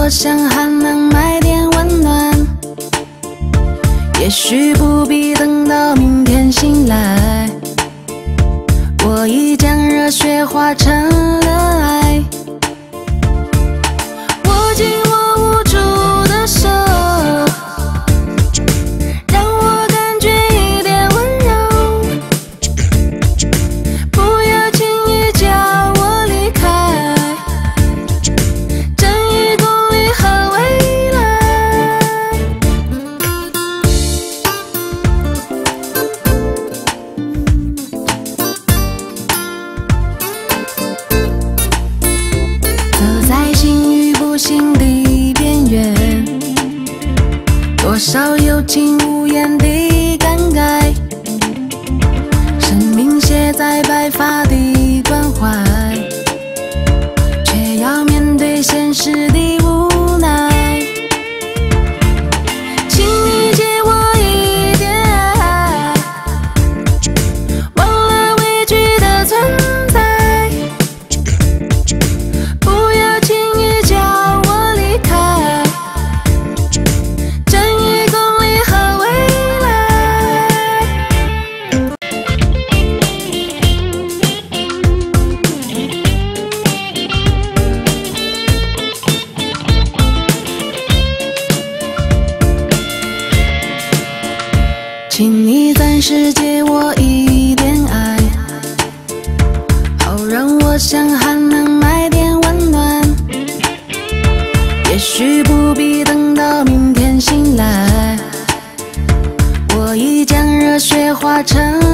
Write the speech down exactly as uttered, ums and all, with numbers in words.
我想还能买点温暖，也许不必等到明天醒来，我已将热血化成了爱。握紧我无助的手，让我感觉一点温柔，不要轻易叫我离开，正义公理和未来。走在幸与不幸的边缘，多少有情无言的感慨，生命写在白发的关怀，却要面对现实的无奈。请你借我一点爱，忘了畏惧的存在，不要轻易叫我离开，正义公理和未来。请你暂时借我一点爱，好让我想还能买点温暖，也许不必等到明天醒来，我已将热血化成